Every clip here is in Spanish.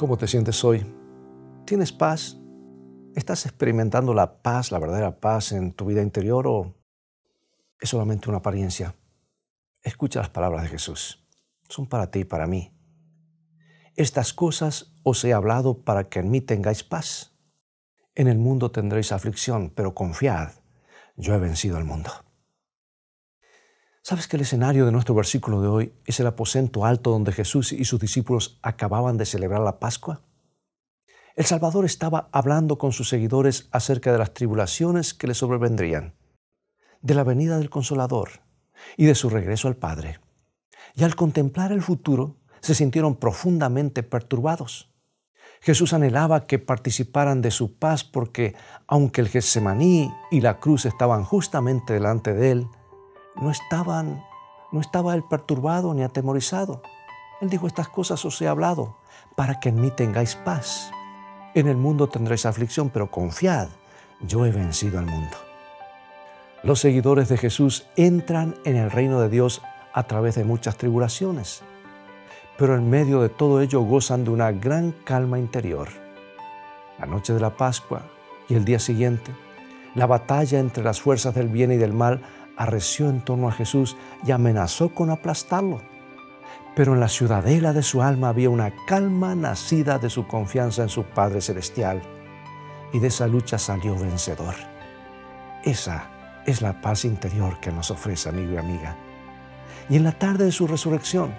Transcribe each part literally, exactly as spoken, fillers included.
¿Cómo te sientes hoy? ¿Tienes paz? ¿Estás experimentando la paz, la verdadera paz en tu vida interior o es solamente una apariencia? Escucha las palabras de Jesús. Son para ti y para mí. Estas cosas os he hablado para que en mí tengáis paz. En el mundo tendréis aflicción, pero confiad, yo he vencido al mundo. ¿Sabes que el escenario de nuestro versículo de hoy es el aposento alto donde Jesús y sus discípulos acababan de celebrar la Pascua? El Salvador estaba hablando con sus seguidores acerca de las tribulaciones que le sobrevendrían, de la venida del Consolador y de su regreso al Padre. Y al contemplar el futuro, se sintieron profundamente perturbados. Jesús anhelaba que participaran de su paz porque, aunque el Getsemaní y la cruz estaban justamente delante de él, no, estaban, no estaba él perturbado ni atemorizado. Él dijo: estas cosas os he hablado para que en mí tengáis paz. En el mundo tendréis aflicción, pero confiad, yo he vencido al mundo. Los seguidores de Jesús entran en el reino de Dios a través de muchas tribulaciones, pero en medio de todo ello gozan de una gran calma interior. La noche de la Pascua y el día siguiente, la batalla entre las fuerzas del bien y del mal arreció en torno a Jesús y amenazó con aplastarlo. Pero en la ciudadela de su alma había una calma nacida de su confianza en su Padre Celestial, y de esa lucha salió vencedor. Esa es la paz interior que nos ofrece, amigo y amiga. Y en la tarde de su resurrección,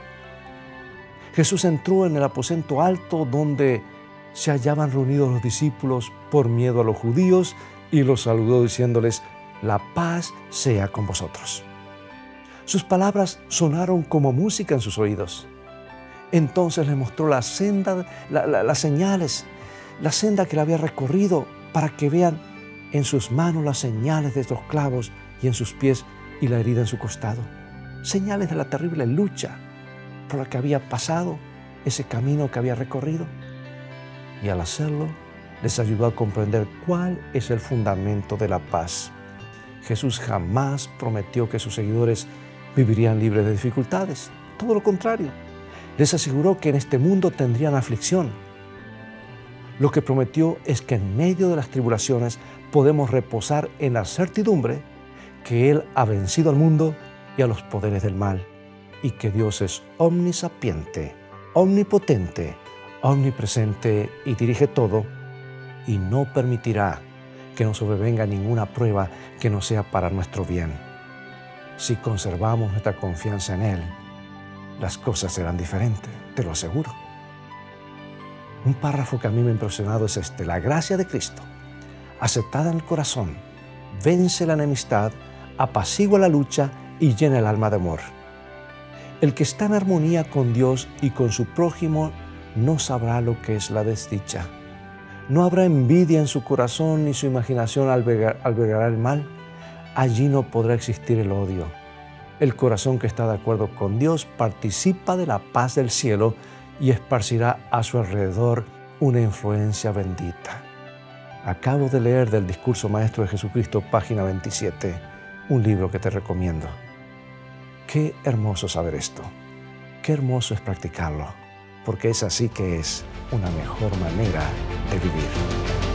Jesús entró en el aposento alto donde se hallaban reunidos los discípulos por miedo a los judíos y los saludó diciéndoles: la paz sea con vosotros. Sus palabras sonaron como música en sus oídos. Entonces les mostró la senda, la, la, las señales, la senda que le había recorrido, para que vean en sus manos las señales de los clavos y en sus pies y la herida en su costado. Señales de la terrible lucha por la que había pasado, ese camino que había recorrido. Y al hacerlo, les ayudó a comprender cuál es el fundamento de la paz. Jesús jamás prometió que sus seguidores vivirían libres de dificultades. Todo lo contrario, les aseguró que en este mundo tendrían aflicción. Lo que prometió es que en medio de las tribulaciones podemos reposar en la certidumbre que Él ha vencido al mundo y a los poderes del mal, y que Dios es omnisapiente, omnipotente, omnipresente y dirige todo, y no permitirá que nos sobrevenga ninguna prueba que no sea para nuestro bien. Si conservamos nuestra confianza en Él, las cosas serán diferentes, te lo aseguro. Un párrafo que a mí me ha impresionado es este: la gracia de Cristo, aceptada en el corazón, vence la enemistad, apacigua la lucha y llena el alma de amor. El que está en armonía con Dios y con su prójimo no sabrá lo que es la desdicha. No habrá envidia en su corazón, ni su imaginación albergará el mal. Allí no podrá existir el odio. El corazón que está de acuerdo con Dios participa de la paz del cielo y esparcirá a su alrededor una influencia bendita. Acabo de leer del Discurso Maestro de Jesucristo, página veintisiete, un libro que te recomiendo. Qué hermoso saber esto. Qué hermoso es practicarlo, porque es así que es una mejor manera de vivir.